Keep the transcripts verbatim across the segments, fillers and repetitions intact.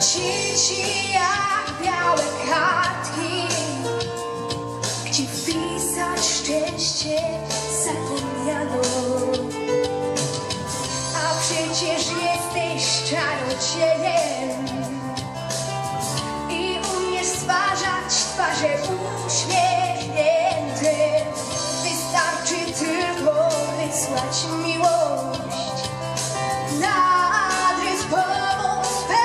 Dzieci jak białe kartki, gdzie wpisać szczęście zapomniano. A przecież jesteś czarodziejem i umiesz stwarzać twarze uśmiechnięte. Wystarczy tylko wysłać miłość na adres pomocny.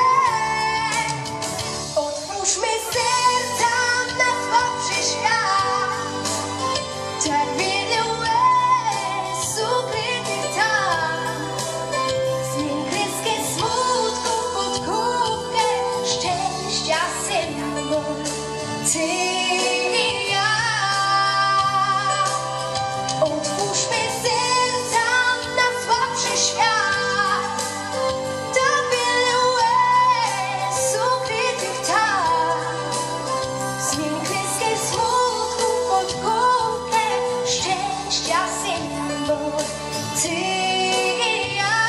Otwórzmy serca na twórczy świat, tak wiele łez ukrytych tam. Zmień kreskę smutku pod kubkę szczęścia sygnał. Ty i ja. Otwórzmy serca na twórczy świat, tak wiele łez ukrytych tam. Zmień kreskę smutku pod kubkę szczęścia sygnał. Ty i ja.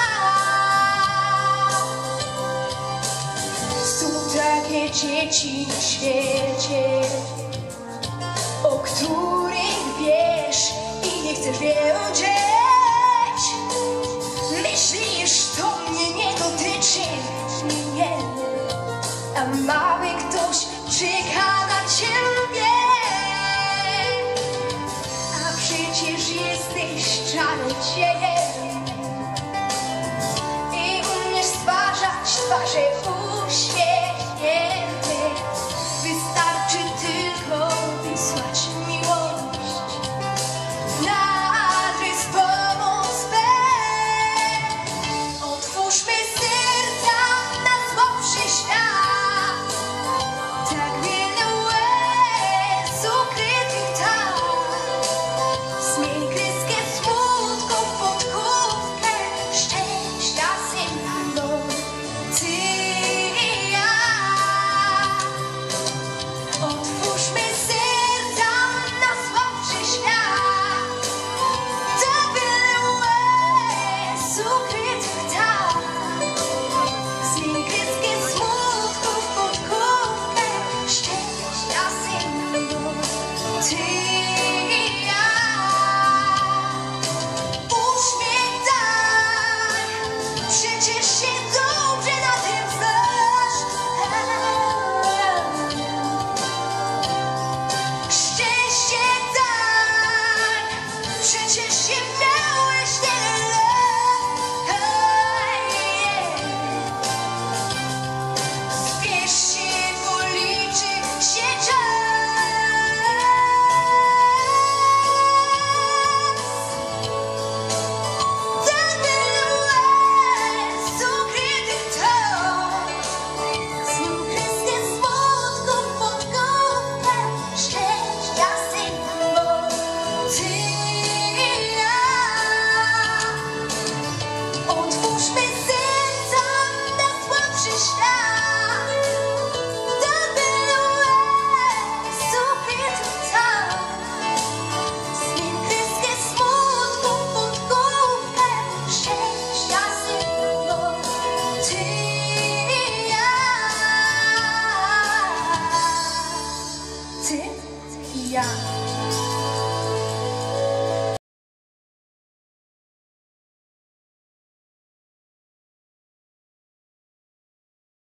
Są takie dzieci w świecie, o których wiesz i nie chcesz wiedzieć. Myślisz, to mnie nie dotyczy, nie, a mały ktoś czeka na ciebie.